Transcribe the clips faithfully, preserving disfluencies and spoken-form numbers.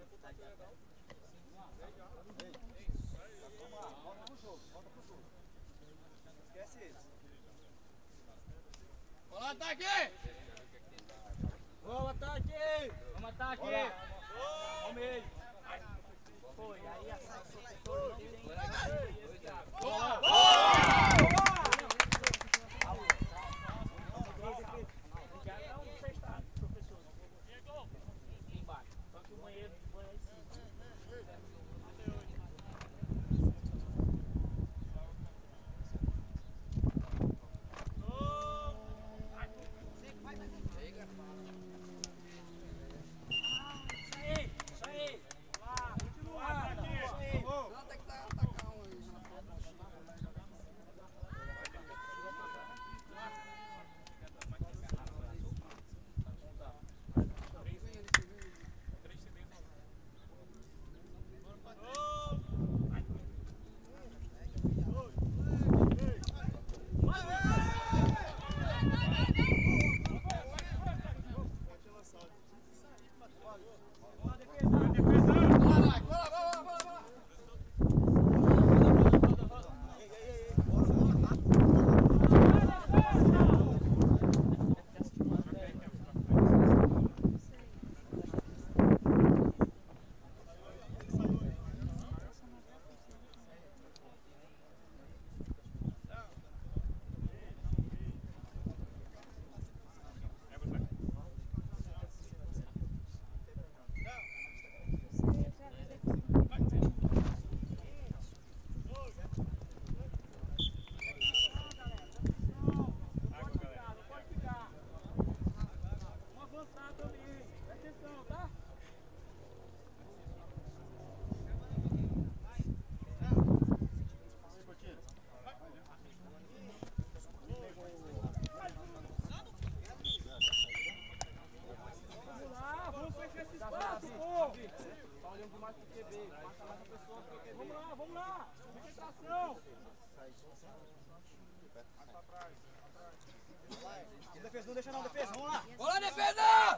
Vamos lá, volta pro jogo, volta pro jogo. Esquece eles. Bora, ataque! Vamos, ataque! Vamos, ataque! Vamos ele! Foi, aí a professora não tem... Boa! Já não sei estar, professor. Embaixo. Só que o banheiro foi aí sim. Isso aí, isso aí. Lá, continua. Isso aí. Não, tem que atacar um aí. Vamos lá, vamos lá! Concentração! Defesa, não deixa não, defesa, vamos lá! Bora, defesa!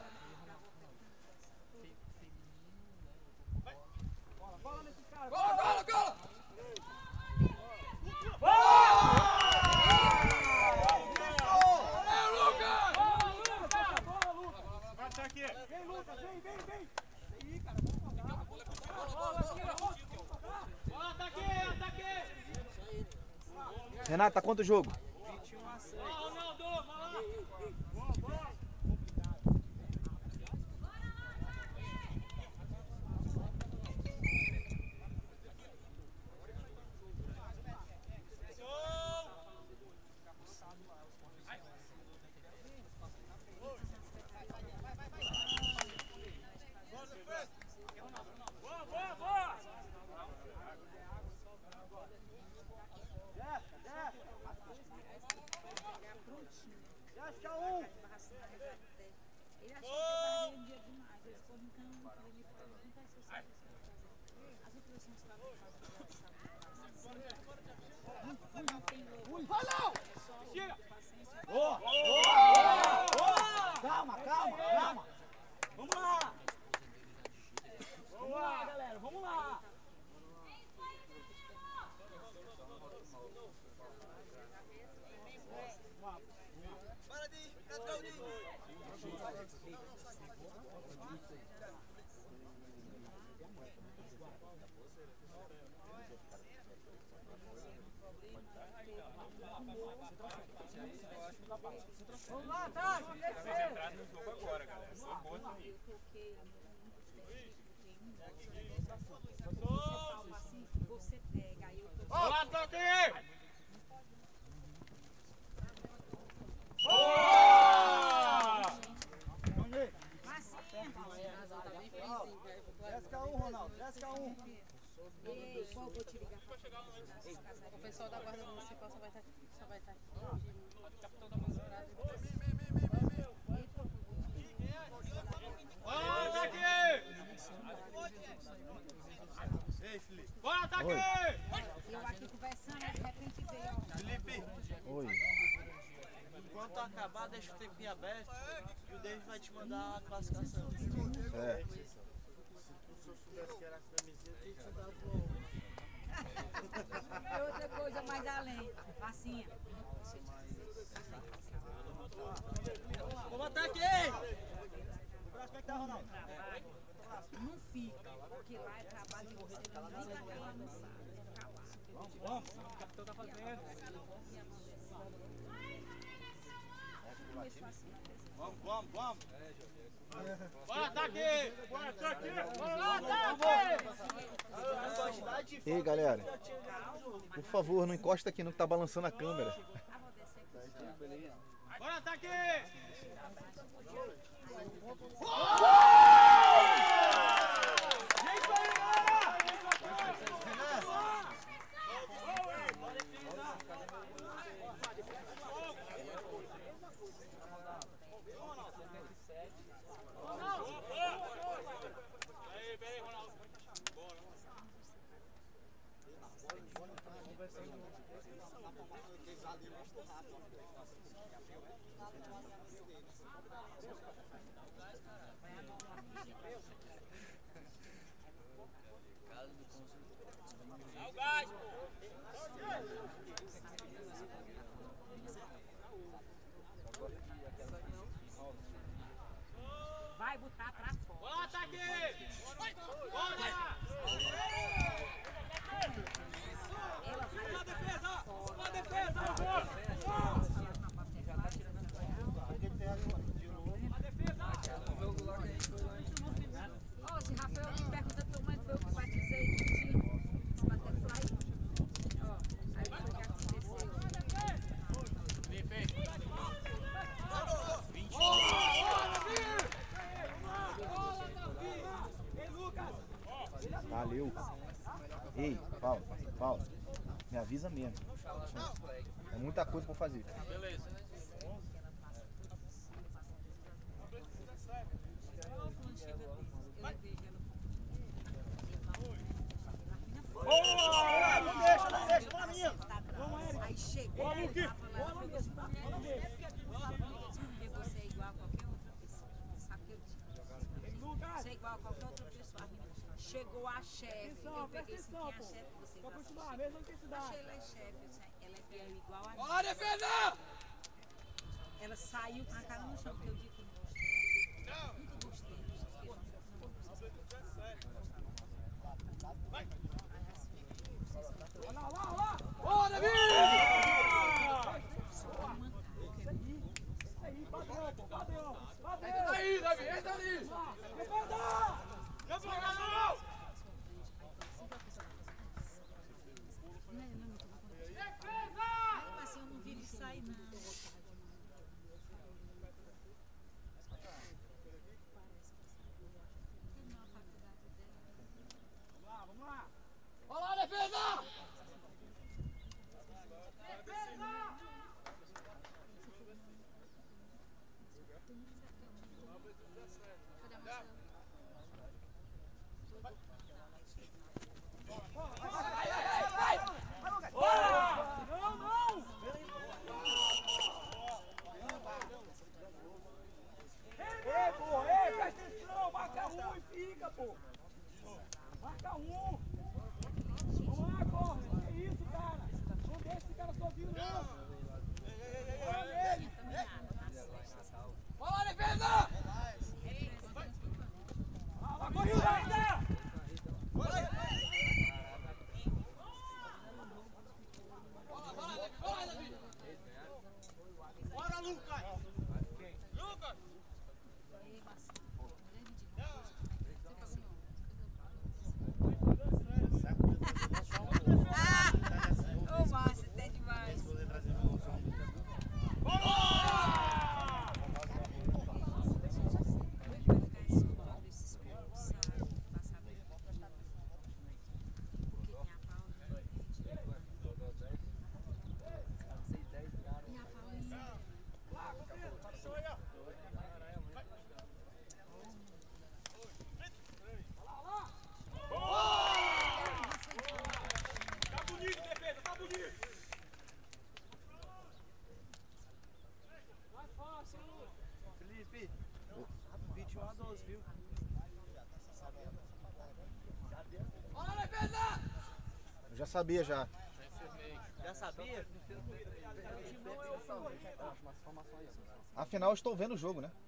Bola, bola nesse cara! Cola, cola, cola! Valeu, Lucas! Bola, Lucas! Bola, Lucas! Vai estar aqui! Vem, Lucas, vem, vem, vem! Vem aí, cara, vamos rodar! Bola, bola, ataque, ataque! Renato, tá quanto o jogo? vinte e um a seis. Ronaldo, vai lá! Boa, boa! Boa, boa, boa! Jéssica, Jéssica! Jéssica, um! Ele achou que eu rendia demais. Ele ficou no campo, ele falou, não vai ser só isso. As outras são estavam fazendo não tem louco. É só paciência. Boa! Boa! Boa! Calma, calma, calma! Vamos lá! Vamos lá, galera, vamos lá! Para de praticar o dia. Vamos lá, tá? Vocês entraram no jogo agora, galera. Só boa também. Eu coloquei você palma assim, você pega. Aí eu tô. Olá, toque! Jéssica um, Ronaldo, Jéssica um. Ei, qual vou te ligar? O pessoal da Guarda Municipal só vai estar só vai estar aqui. O capitão da Manzurada. Bora, ataque! Ei, Felipe. Bora, ataque! Eu aqui conversando, de repente veio. Felipe. Oi. Enquanto acabar, deixa o tempinho aberto e o David vai te mandar a classificação. É. soubesse que era a camisinha, tinha que te dar o E outra coisa mais além, massinha. Vamos ataque! O braço, como é que tá, Ronaldo? Trabalho não fica, porque lá é trabalho de você, não nem vai lá no sábado. Vamos, vamos, o capitão tá fazendo. Vamos, vamos, vamos. Bora, ataque! Bora, ataque! Bora, ataque! Ei, galera, por favor, não encosta aqui não que tá balançando a câmera. Bora, ataque! Vai botar pra fora. Bora, ataque! Bora! Ela vai Vamos na botar defesa! pra Vamos fora. na defesa! Vamos! Na defesa! Ó, se Rafael me pergunta tua mãe foi eu que batizei no time, Butterfly. Ó, aí foi o que aconteceu. Valeu. Ei, Paulo, Paulo, me avisa mesmo. É muita coisa pra fazer. Beleza. Boa! Não deixa, não deixa, vamos menino! Aí chegou. Boa, Luque! Ela falou assim, mulher, não é porque você é igual a qualquer outra pessoa. Sabe que eu disse? Você é igual a qualquer outra pessoa. A menina chegou a chefe. Eu peguei assim, quem é a chefe? Você vai continuar, mesmo intensidade. achei ela é chefe. Eu disse, ela é fiel igual a mim. Bora, defesa! Ela saiu com a cara no chão, porque eu digo que não gostei. Nunca gostei. Não gostei. Bora, Davi! Entra aí, Davi, entra ali! Mas assim, eu não vi ele sair, não. Terminou a faculdade dela. Vamos lá! Olha lá, defesa! Não, não! Ei, pô, ei, presta atenção! Marca um e fica, pô! Marca um! Vamos lá, corre! Que isso, cara? Não deixa esse cara sozinho, não! Olha ele! Olha lá, defesa! Vai lá, corrida ainda! Bora, Davi! Bora, Lucas! Lucas! Ei, Marcinho, mulher me diga uma coisa, como é que você Ah! Ô, Márcio, até demais. Tá bonito, defesa, tá bonito! Vai fácil, Felipe, vinte e um a doze, viu? Já sabia já. Já sabia? Afinal, eu estou vendo o jogo, né?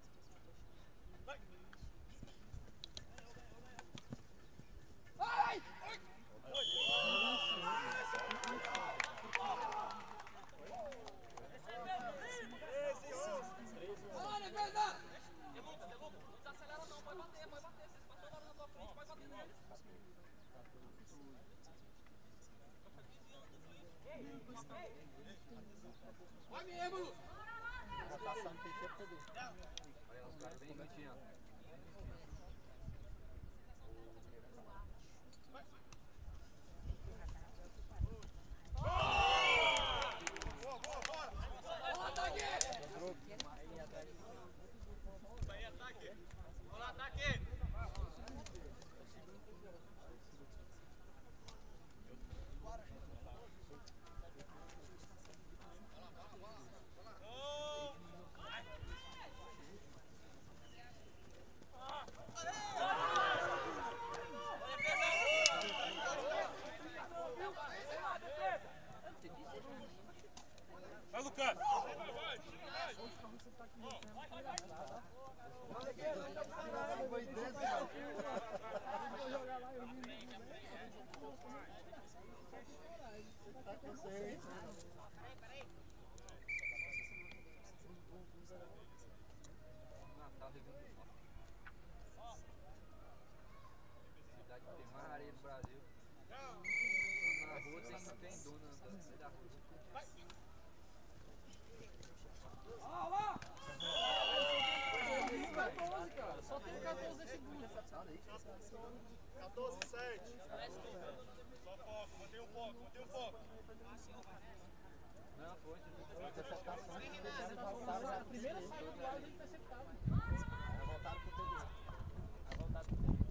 Vai! Vai lá, defesa! Deluca, Deluca, não desacelera não, pode bater, pode bater. Vocês passou agora na tua frente, pode bater nele. Vai mesmo, Lu! Tá passando, tem sempre tudo. Olha, os caras bem mentindo. Vai, Lucas! Natal, Rio Grande do Norte. Cidade que tem mais areia do Brasil. Na rua tem, tem duna andando no meio da rua. Só tem quatorze segundos. quatorze, sete. Só foco, mantém o foco, mantém o foco. Não, foi. A primeira saída do ar ele interceptava. Aí voltaram pro T D. Aí voltaram pro T D.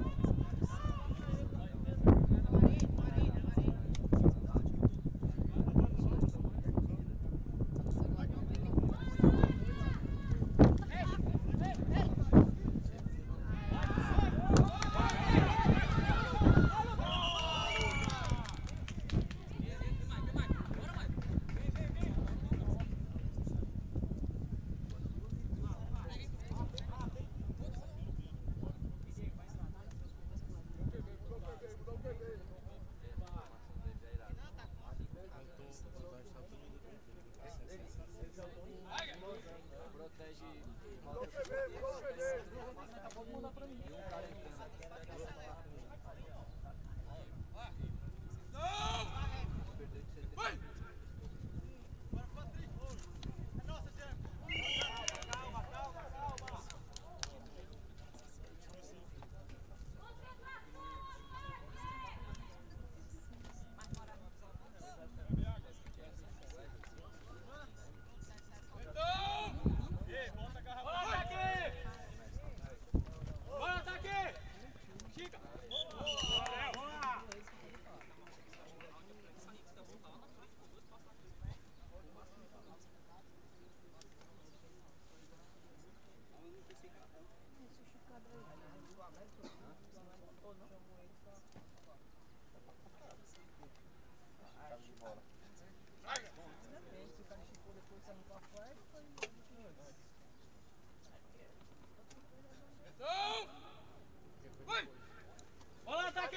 Olha o ataque!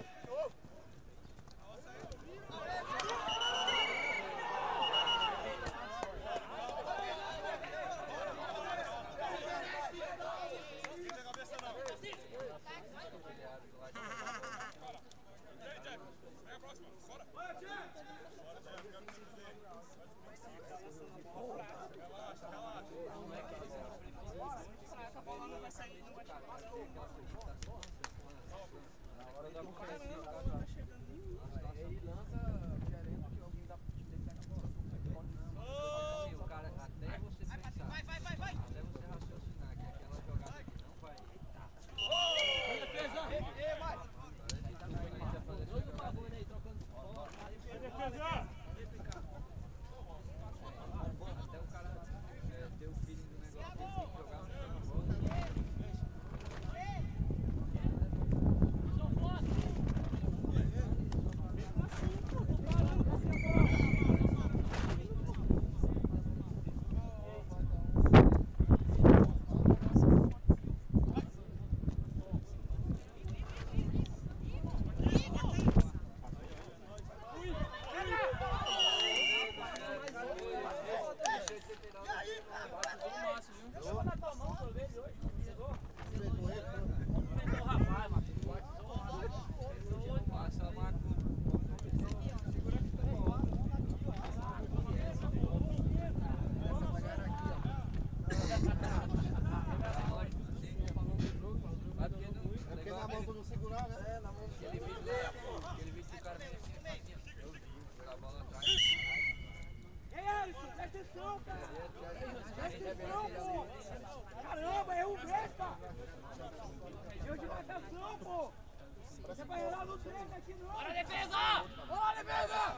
Ele lança querendo que alguém dá pro time dele pegar a bola. Assim, o cara, até você pensar, Vai, vai, vai, vai! até você raciocinar que aquela jogada aqui não vai. Defesa! Defesa! Até o cara é, ter o feeling do negócio que ele tem que jogar a bola. segurar, né? É, na mão do Aquele vídeo lá, aquele vídeo do cara mesmo assim, eu vi, jogar a bola atrás. Ei, Alisson, presta atenção, cara. Presta atenção, pô. Caramba, é um besta. Eu de marcação, pô. Você vai rolar no treino aqui, não. Bora, defesa! Bora, defesa!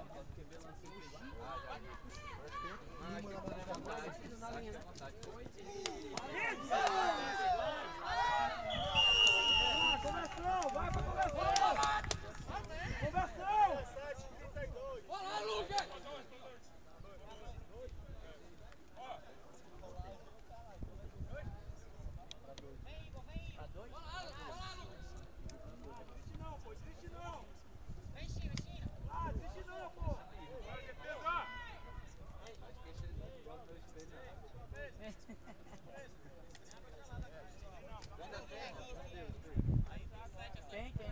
Conversão, vai pra conversão! Conversão! Bora, Lucas! Tem, tem.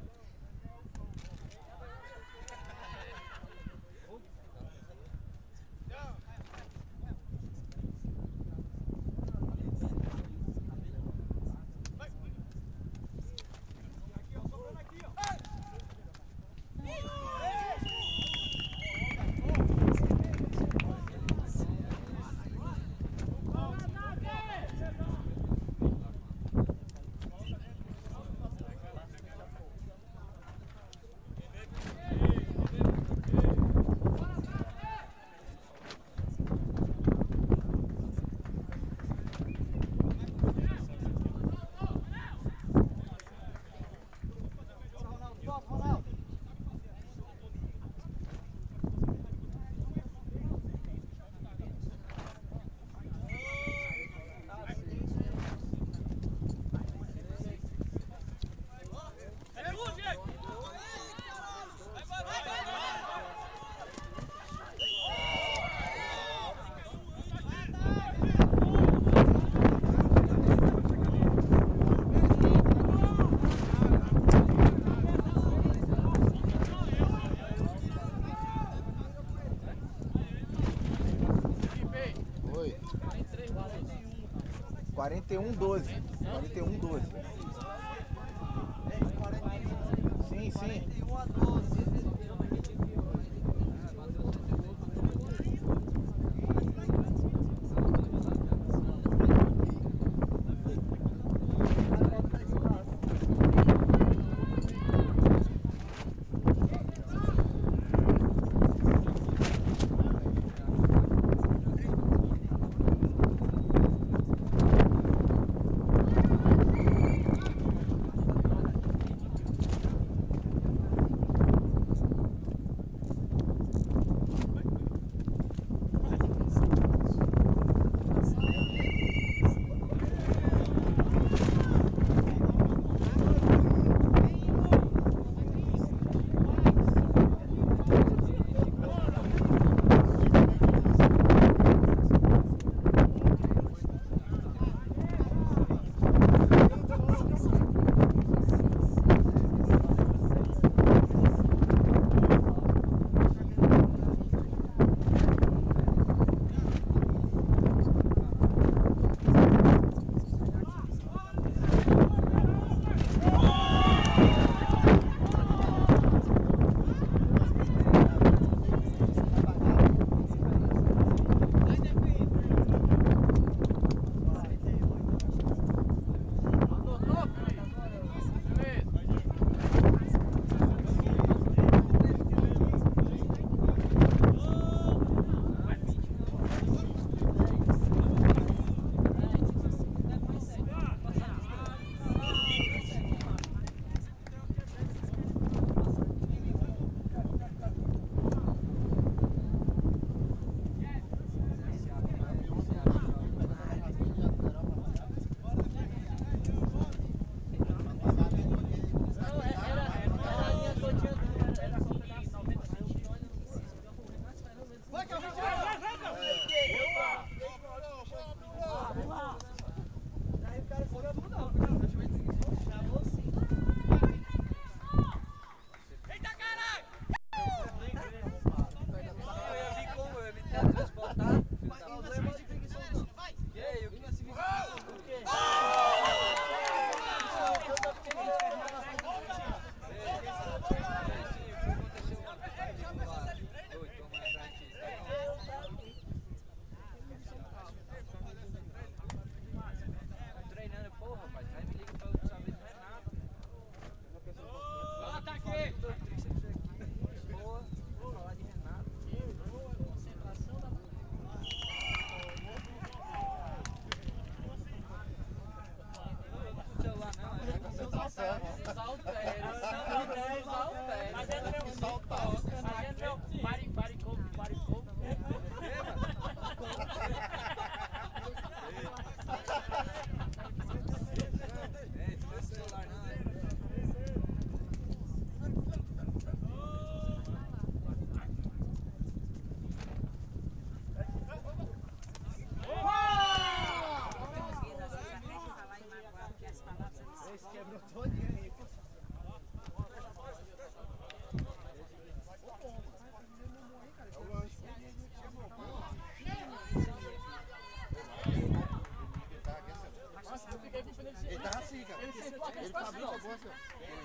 quarenta e um, doze. quarenta e um, doze. Sim, sim. um a doze. Sim. Esse quebrou todinho aí, pô. É o lanche. Nossa, eu fiquei com o pneu de Ele tava assim, cara. Ele sentou aqui, Ele ele assim, fabrica ó. boa assim, ó.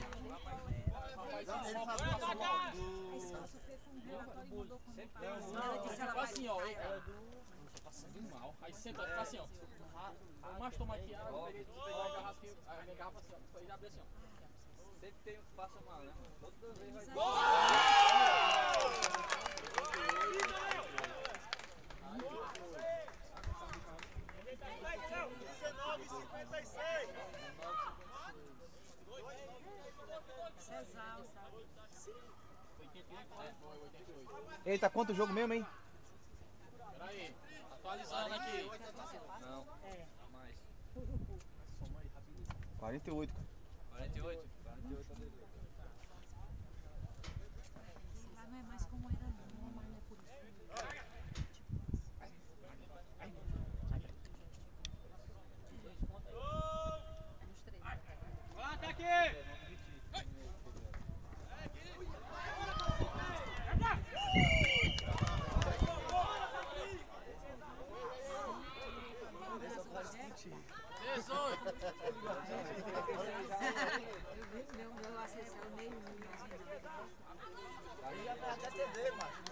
Aí Ele só fabrica sofreu assim, com um relatório e mudou como Sempre tá. tem um- Ela disse ela vai assim, ó. aí ela- Tô passando mal. Aí senta, fica assim, ó. Mas toma aqui água, eu peguei, peguei a garrafinha, a minha garrafa assim, ó. Aí já abre assim, ó. Sempre tem um que passa mal, né? Toda vez vai ter. dezenove e cinquenta e seis. Cesal, sabe? oitenta e oito, né? Foi oitenta e oito. Eita, quanto jogo mesmo, hein? Pera aí, atualizando aqui. Não, a mais. quarenta e oito, cara. quarenta e oito? quarenta e oito a beleza. Lá não é mais como era não, mas não é por isso. Vai, ataque! dezoito. Eu vi meu, meu acessar meio Aí já vai até T V, macho.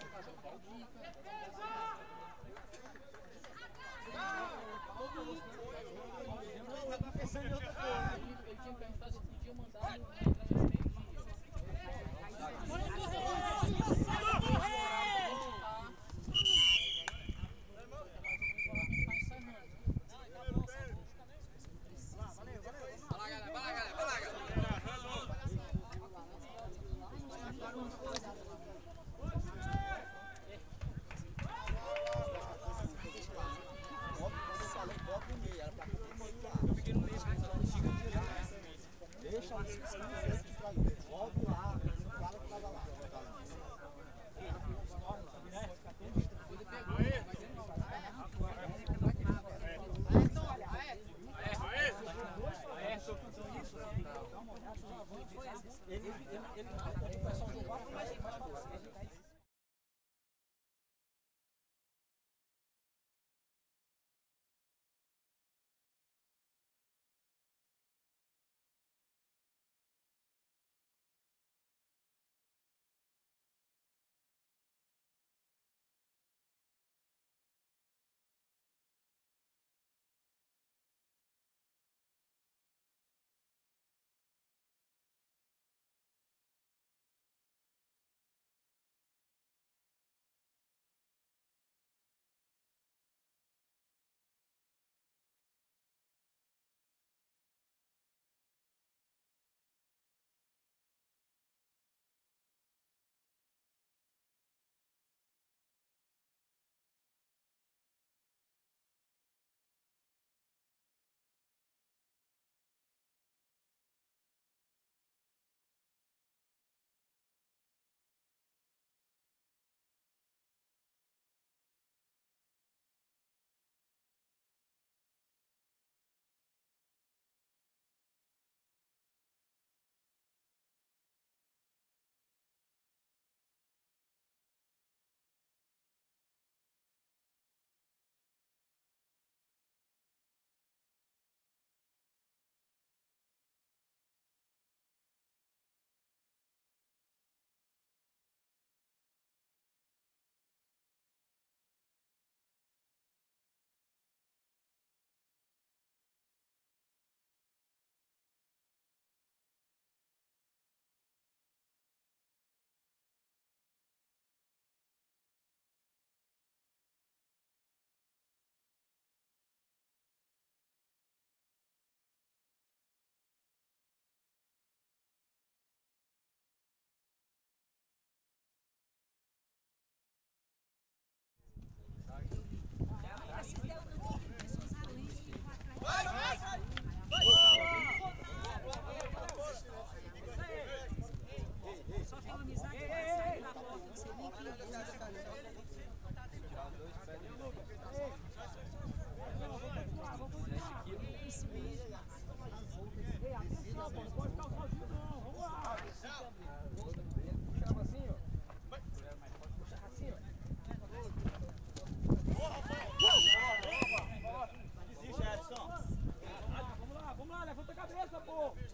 Não, eu tava pensando em outra coisa. Ele tinha perguntado se podia mandar no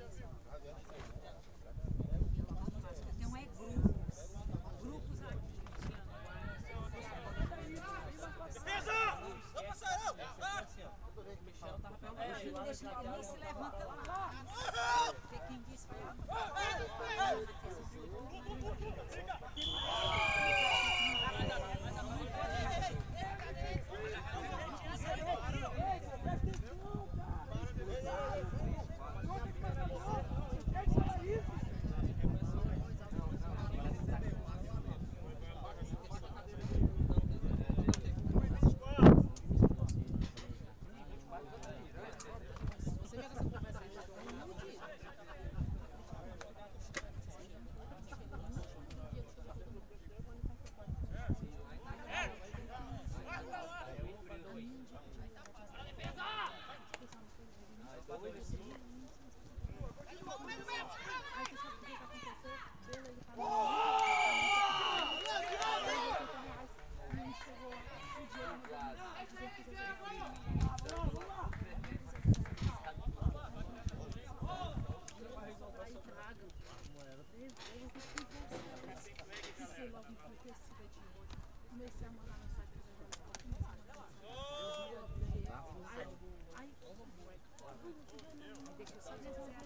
Eu tenho é grupos. Grupos aqui. Não deixa que nem se levanta lá. Porque quem disse foi a comecei a mandar mensagem deixa eu só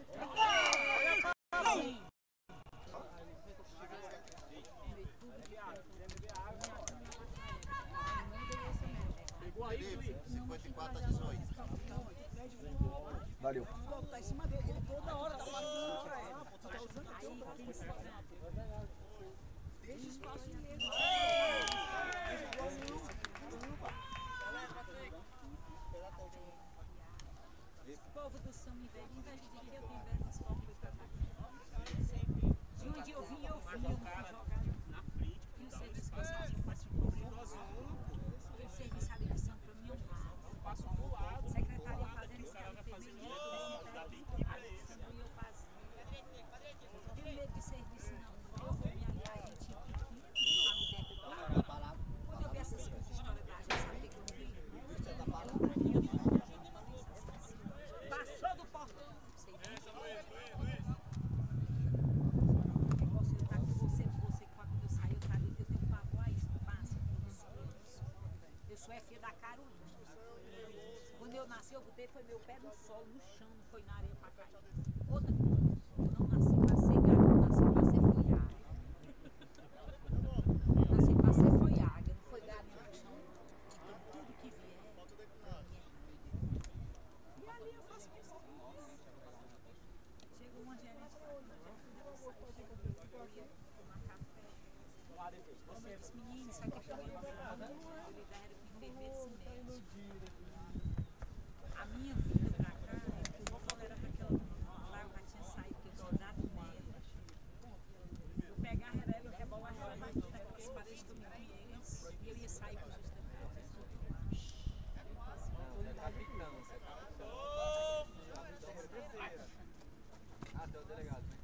cinquenta e quatro a dezoito. Valeu. Tá em cima dele, ele toda hora tá passando pra ele. Tá usando aí, deixa espaço nele. O povo do São Miguel, muita gente aqui, eu tenho velhos povos pra cá. De onde eu vim, eu vim, eu não fui jogar na frente. E o serviço que eu faço, eu faço um pouco. O serviço, a ligação pra mim é um mar. Secretária fazendo escala, enfermeira, como eu fazia. Não tenho medo de serviço, não. Eu vou me aliar a gente pequeno, pra me derrubar. Quando eu vi essas histórias da gente, sabe que eu vi? Passou do portão, não sei nem. Eu posso estar com você, com você, quando eu sair, eu sabia que eu tenho um pavor a isso, passa, eu sou é filha da Carolina. Quando eu nasci, eu botei, foi meu pé no solo, no chão, não foi na areia pra cair. Outra coisa, eu não nasci pra ser gato, eu nasci pra ser folhada. Nasci pra ser folhada, não foi gato no chão. Então, tudo que vier. E ali eu faço pesquisa. Chega uma gerente pra mim, eu ia tomar café. Você disse, menino, isso aqui é pra mim. Eu lidero com enfermeiros e médicos. A minha vida pra cá, quando era naquela lá, eu já tinha saído, porque eu sou dado médico. Eu pegava ela, eu rebolava ela naquelas paredes que eu me conheço, e eu ia sair com os estudantes. Ah, tem o delegado, né?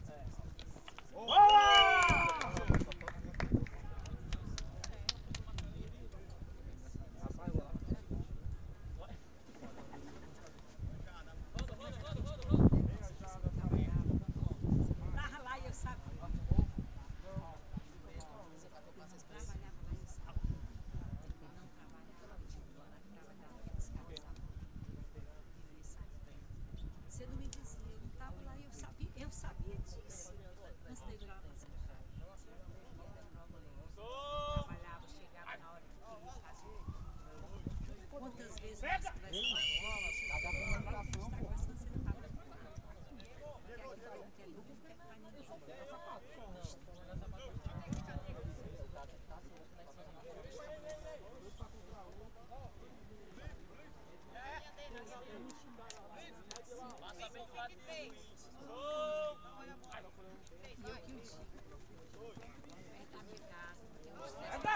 Tava lá e eu sabia. Trabalhava lá e eu sabia. Eu não trabalhava, eu tinha um ano que trabalhava aqueles caras, sabe? Você não me dizia, eu não estava lá e eu sabia, eu sabia disso. Antes de eu ir lá na cidade. Trabalhava, chegava na hora que queria fazer. Quantas vezes nós conversamos na escola, você está conversando, você não estava lá. Porque aqui todo mundo quer dúvida, não quer pra ninguém. E eu que o digo, perto da minha casa, tem uns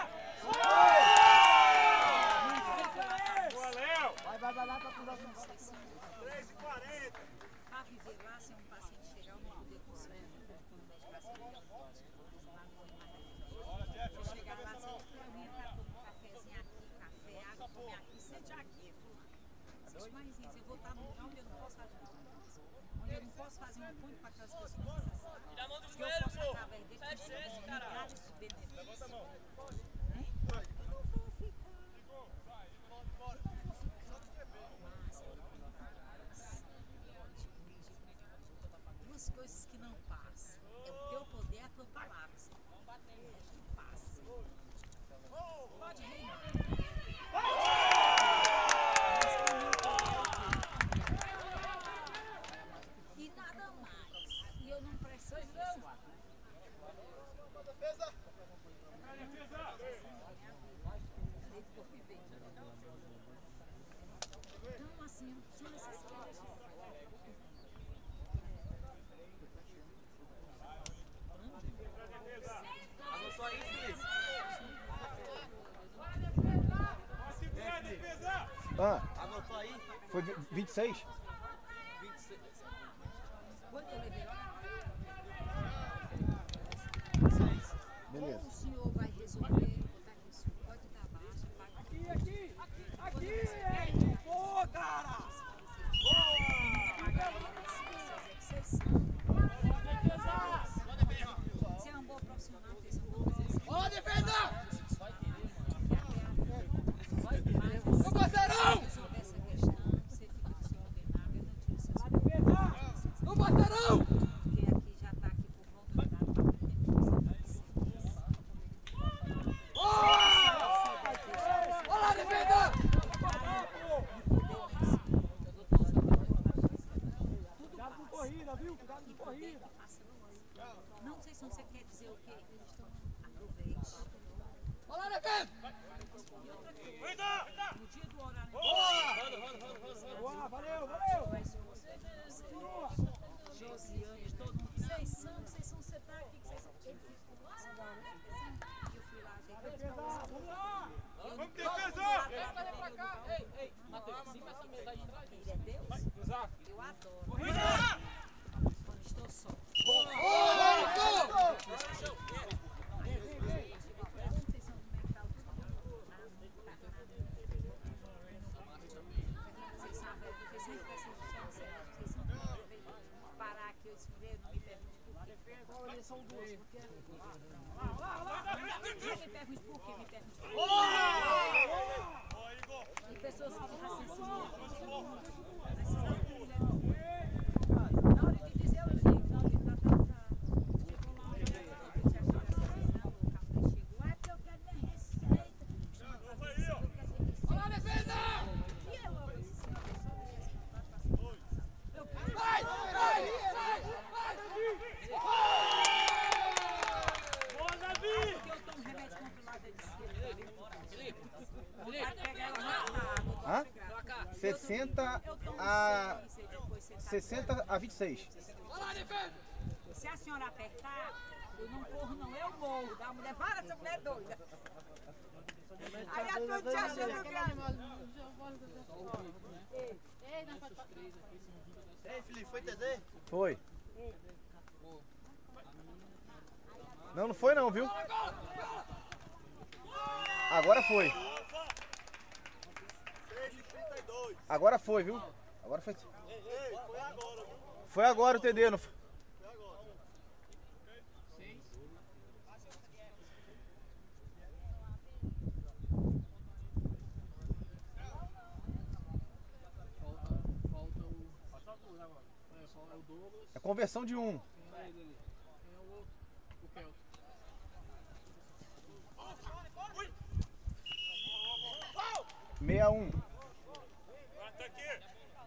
Boa, Léo! Vai, vai, vai lá pra pular. três e quarenta. para viver lá, se um paciente chegar, eu não poder conseguir quando o médico assim, lá no Imaré. Se chegar lá, você eu vim para tomar um cafezinho aqui, café, água, comer aqui, sede aqui, fulano. Esses mãezinhos, eu vou estar no lugar onde eu não posso ajudar. eu não posso fazer um ponto para aquelas pessoas necessitadas. Tira a mão do Eu joelho, posso, pô. através deles, Pede conseguir esse, caralho. milhares de benefícios. Levanta a mão. Hein? Eu não vou ficar. Eu não vou ficar. Mas, duas coisas que não passam. É o teu poder e a tua palavra. O resto passa. Pode reinar. E nada mais. E eu não preciso disso. Então, assim, são essas coisas. Anotou aí, Felipe? Pode segurar a defesa. Ah, Anotou aí? foi vi- vinte e seis? vinte e seis. Quando eu levei lá, seis. Beleza. ou o senhor vai resolver, botar aqui, o senhor pode dar baixa, paga. Aqui, aqui, aqui, hein? Boa, cara! Vocês são. Você é um bom profissional, vocês são bons profissionais. Ó, defesa! Vai querer. Ô, parceirão! Resolver essa questão, você fica do seu ordenado, eu não tiro seus A defesa! Ô, parceirão! porque aqui já está aqui por volta de dado para aprender Olha lá, defesa! Cuidado com corrida, viu? Cuidado com corrida. Não sei se você quer dizer o quê. Aproveite. Olha lá, defesa! No dia do horário. Boa, valeu, valeu! Continua. Josiane, todo mundo. Vocês são, vocês são separados aqui, que vocês são. Ele ficou lá. Eu fui lá, gente. Defesa, vamos lá! Vamos, defesa! Vem pra cá. Ei, ei, Matheus, cima essa mesa aí de trás. Ele é Deus? Cruzar. Eu adoro. Corrida! Quando estou só. Vocês sabem, vocês sempre precisam vocês são parar aqui, eu escrever, não me pergunte por quê. Olha, são duas. Porque... Não me pergunte por quê, me pergunte por quê. Ó, Igor. E pessoas que raciocinam, precisam na hora de dizer o jeito, na hora de tratar o cara. Chegou lá, eu tinha achado essa questão, o café chegou, é porque eu quero minha receita. Eu quero minha receita. Olha lá, defesa! E eu, eu disse, uma pessoa deixa esse contrato para cima. Eu quero. Vai, vai, vai, vai, Davi! Boa, Davi! Porque eu tomo remédio controlado de esquerda. Felipe, Vai pegar ela matada. Hã? pra cá. sessenta Eu tomo a seis, e depois você tá- sessenta a vinte e seis. Olha lá, defesa! Se a senhora apertar, eu não corro não, eu morro. Da mulher, para, essa mulher é doida. Aí a tua te achando grande. Ei, não pode passar. Ei, Felipe, foi T D? Foi. Não, não foi não, viu? Agora foi. seis e trinta e dois. Agora foi, viu? Agora foi. Ei, ei, foi agora, viu? Foi agora o T D, não foi? Foi agora. Falta, falta o... É, falta o Douglas. É conversão de um. Tem ele ali. Quem é o outro? O Kelton. sessenta e um. Bate aqui.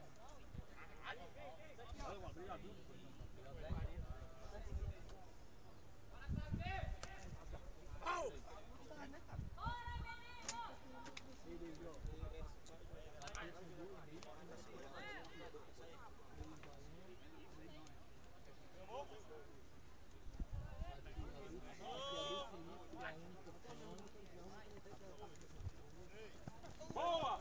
Boa!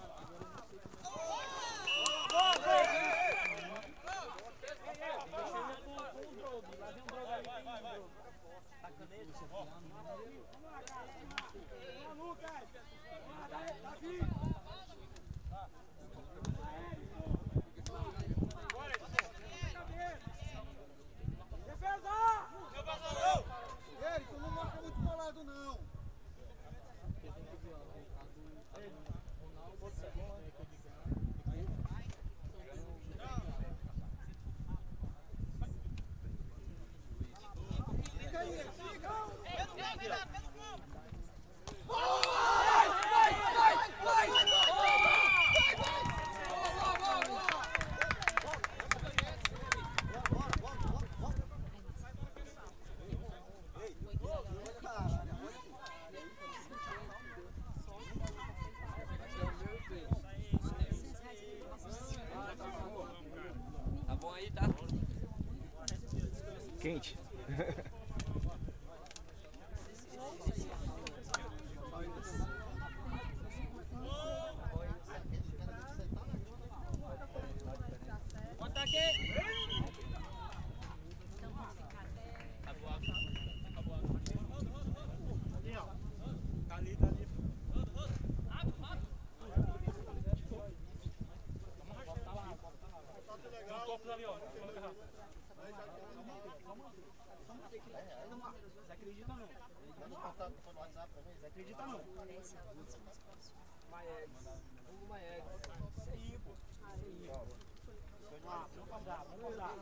Tá bom aí, tá? Quente. Tá ali, tá ali. Tem uns copos ali, ó. Você acredita não? Você acredita não? Vamos pagar, vamos pagar.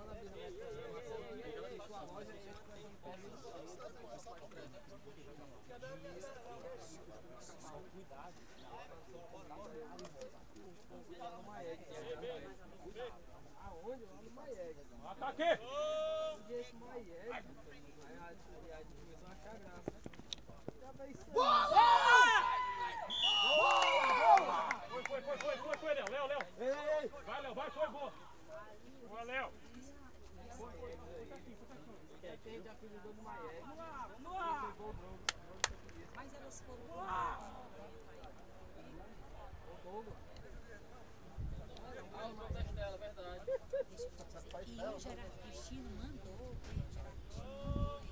Aonde? Lá no Maieg. Ataque! Um dia esse Maieg, aí a divisão achar graça, né? Já vai ser. Foi, foi, foi, foi, foi, foi, Léo, Léo, Léo. Vai, Léo, vai, foi, boa. Boa, Léo. Porque aqui a gente já fez o gol do Maieg. Vamos lá, vamos lá. Mas elas foram. O Douglas. Ah, o jogo da Estela, verdade. E o Gerardo Cristino mandou, né? O Gerardo Cristino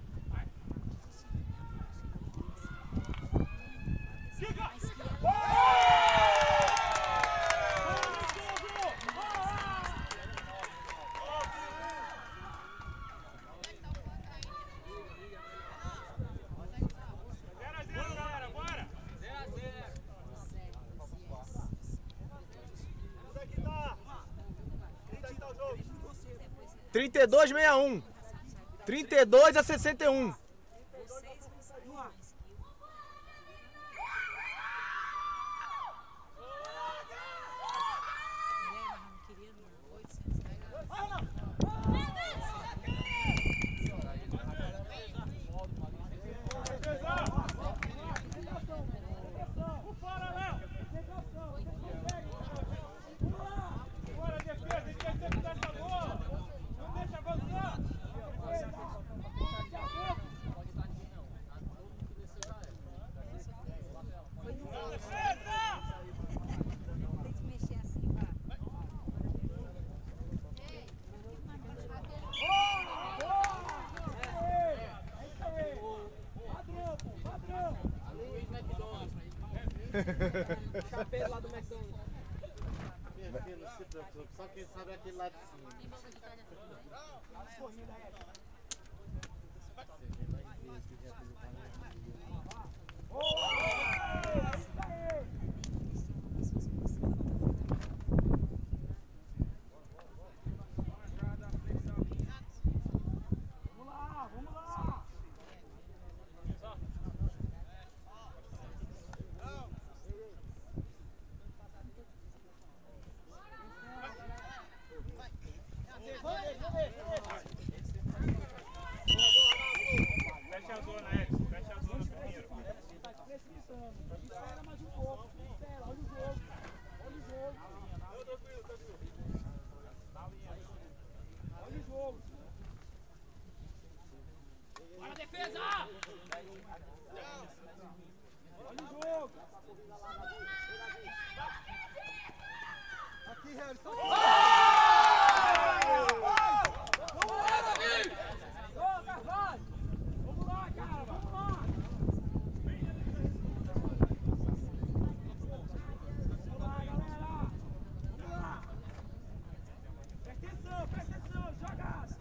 Siga! mas que ela... zero a zero, galera, bora! zero a zero. Onde é que tá? Onde é que tá o jogo? trinta e dois a sessenta e um. trinta e dois a sessenta e um. Vocês conseguiram mais que eu. Mulher, mas não queria não. oitocentos reais. Fora, Léo! Bora, defesa, a gente tem que segurar essa bola! Não deixa avançar! Tem que mexer assim, vai. Luiz McDonald's. Chapéu lá do McDonald's. Minha filha, não se preocupe, só quem sabe é aquele lá de cima. Você vê lá em vez que já fez o canal. Vamos lá, vamos lá. Fecha a zona, Edson. Fecha a zona primeiro. Tá precipitando. Espera mais um pouco. Espera, olha o jogo. Olha o jogo. Olha o jogo. Para a defesa! Olha o jogo. Aqui, Harrison. Ô, Carvalho. Vamos lá, cara. Vamos lá. Vamos lá, galera. Vamos lá. Presta atenção, presta atenção. Jogada.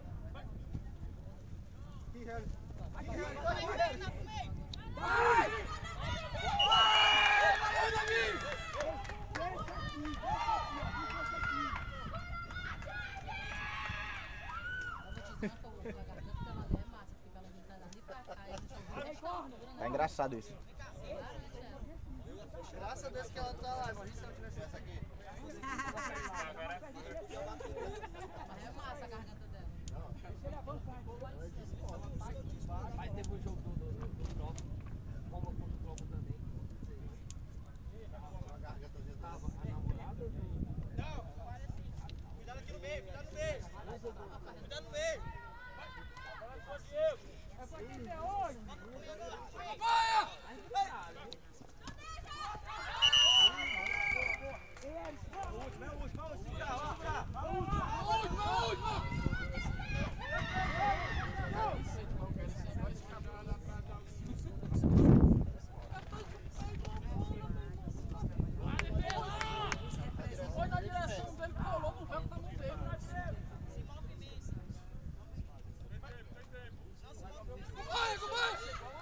Aqui, Harrison. Aqui, Harrison. Vai! Vai, Davi! Deixa aqui, deixa aqui, deixa aqui. Eu vou te dizer uma coisa, a garganta dela é massa, porque ela não tá dando Tá engraçado isso. Graças a Deus que ela tá lá, imagina se ela tivesse essa aqui. É massa a garganta dela. Mas teve um jogo do, do, do, do Tropa, Roma contra o Tropa também. A garganta dele Tava a namorada do... Não, cuidado aqui no meio, cuidado no meio. Cuidado no meio. Vai, Diego. É pra quem é hoje. Última, é a última, vamos segurar, vamos segurar. Foi na direção dele, colou no vento, tá no meio. Vai, vai!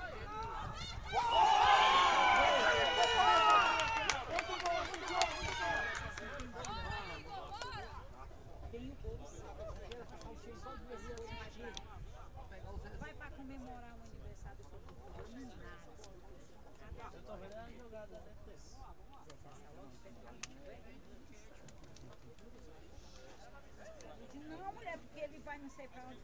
Vai pra comemorar o aniversário do seu filho. Eu tô vendo a jogada, né? Não, mulher, porque ele vai não sei pra onde.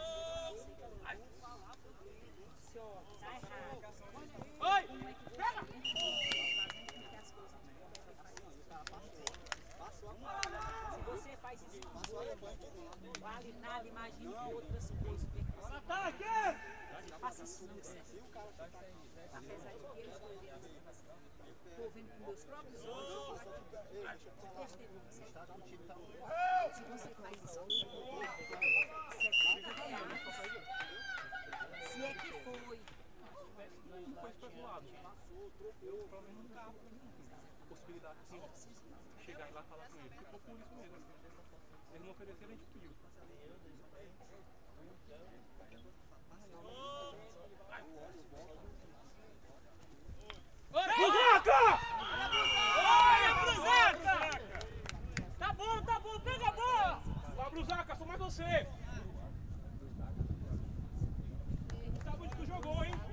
Senhor, tá errado. Oi! Como é que pega? Fazendo com que as coisas se você faz isso não vale nada, imagine outras coisas. Ataque! Faça isso não serve. Apesar de que eles estou vendo com meus próprios olhos, se você faz isso, setenta reais. Se é que foi. Não foi especulado. Eu, pelo menos, não carro. Possibilidade de chegar lá e falar com ele. Ficou por isso mesmo. Eles não ofereceram, a gente pediu. Brusaca! Olha, Brusaca! Tá bom, tá bom, pega a bola! Vai, Brusaca, só mais você! Não sabe onde tu jogou, hein?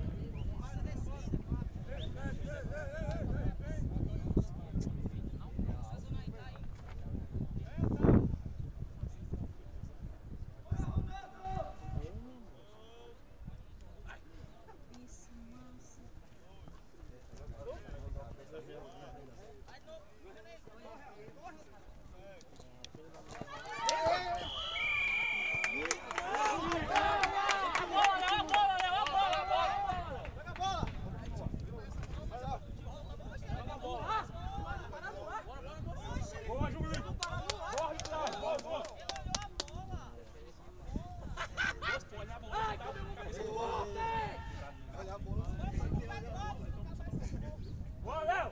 Boa, Julinho! Corre, cara! Boa, boa! Olha a bola! Olha a bola. Boa, Léo!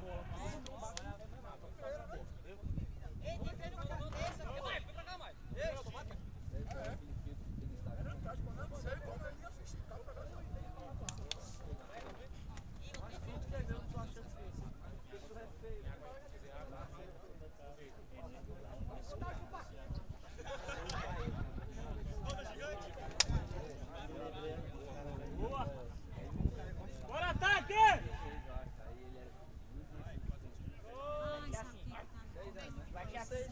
Boa! Bora, ataque! Ai, sabe Vai que assim.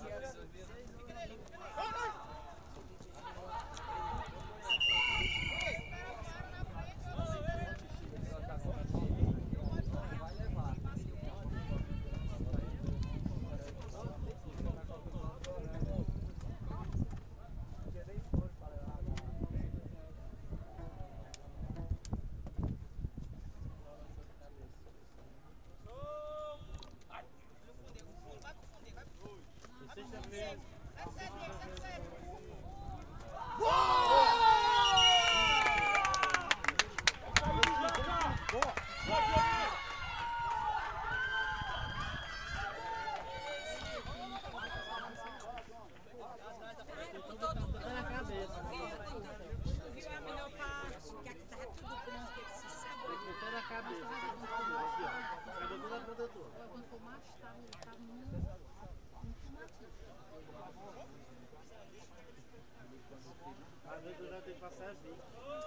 viu a melhor parte? Que aqui tava tudo bom, que ele se sabe. Até na cabeça. Aqui, ó. Pegou toda a protetora. Quando for mais tarde, ele tá muito, muito matido. Às vezes eu já tenho que passar a vida.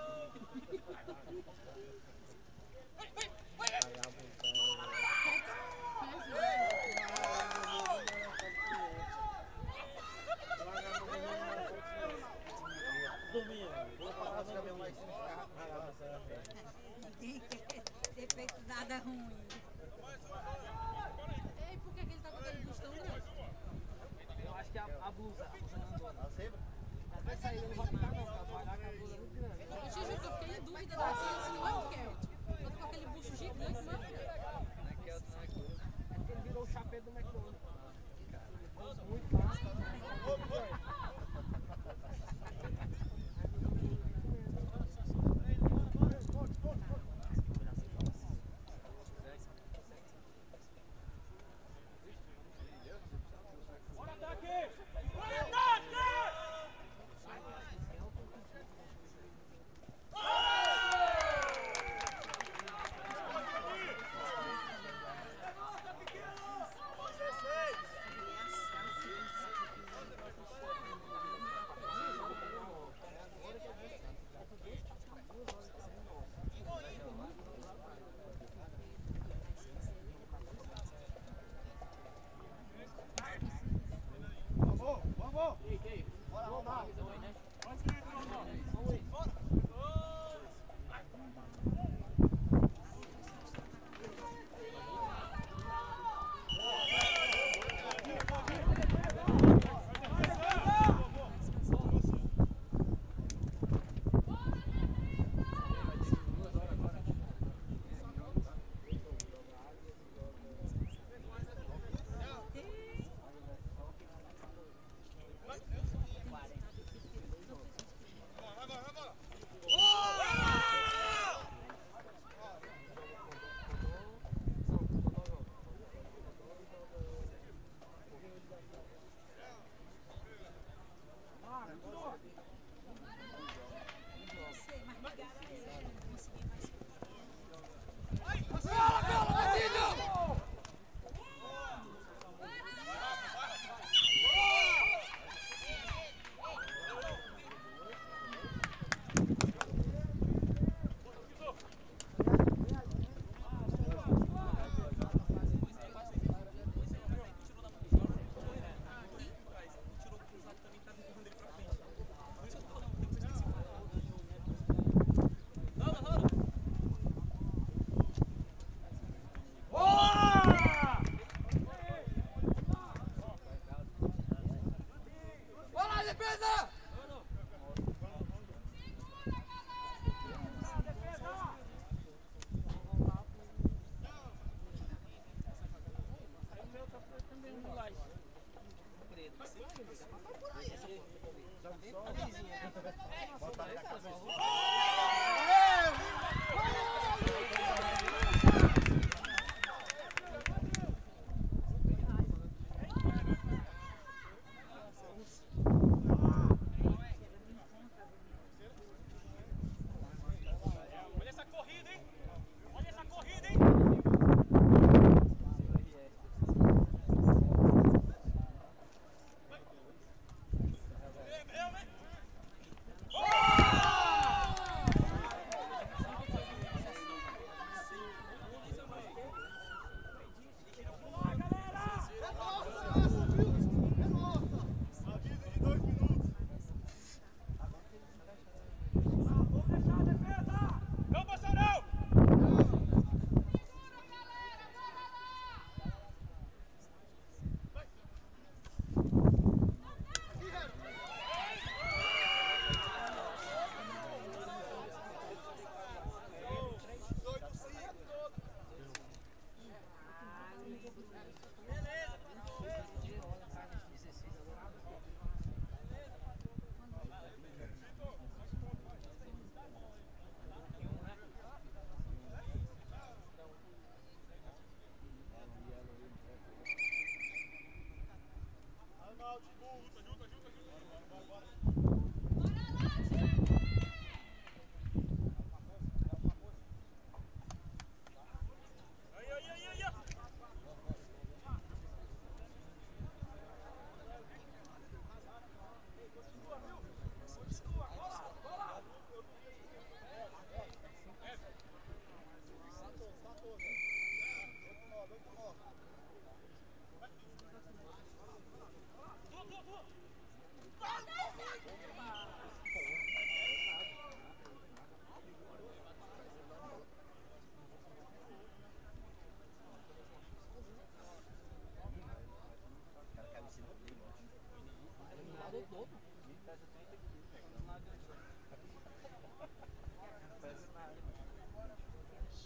Ter feito nada ruim. Ei, por que que ele tá com aquele bustão grande? Eu acho que a, a blusa, a blusa não andou. A zebra? Até sair ele não vai ficar não, vai pagar com a blusa muito grande. Eu te juro que eu fiquei em dúvida daquilo, se não é o Kelton. Eu tô com aquele bucho gigante, não é o Kelton. Não é que eu não é que eu- É porque ele virou o chapéu do McDonald's. Muito fácil. Bora ataque! Bora ataque!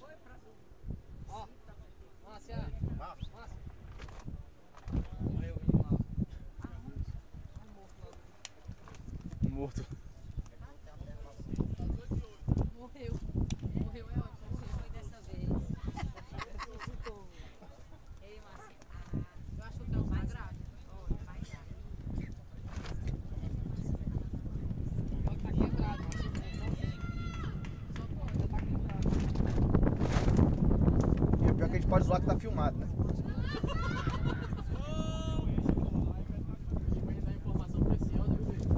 Ó, Márcia. Márcia. Morreu o menino lá. Morto. Morreu. Morreu é ótimo. Foi dessa vez. Ei, Márcia. Eu acho que é o mais grave. Olha, vai lá. Só que tá quebrado. Só pode, tá quebrado. E o pior é que a gente pode zoar que tá filmado, né? Vai dar informação preciosa, viu, velho?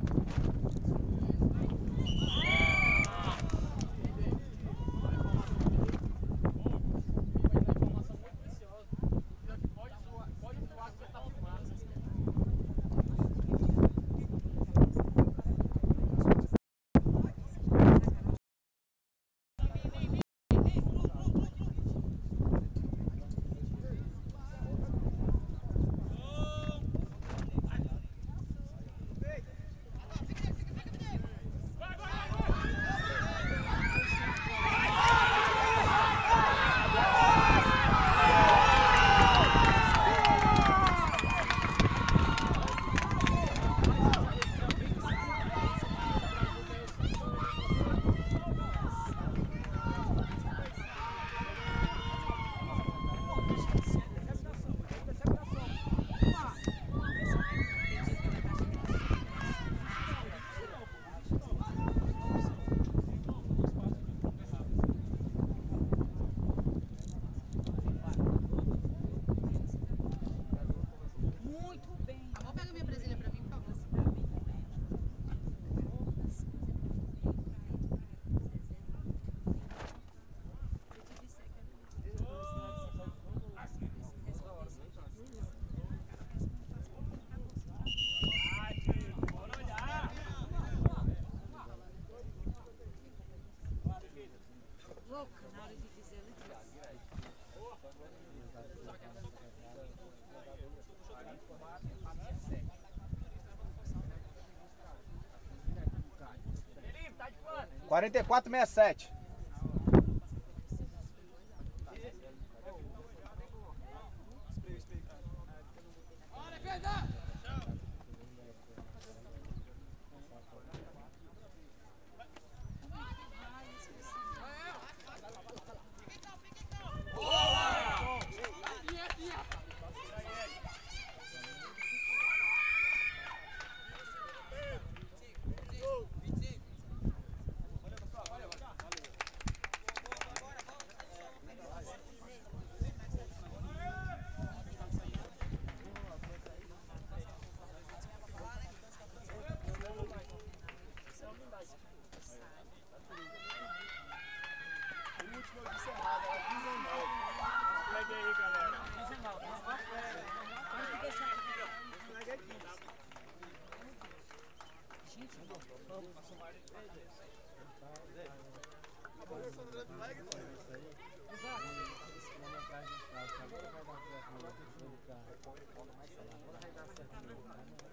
Louca, na hora de dizer letra. quarenta e quatro, sessenta e sete. Pega aí, galera. Agora vai dar certo.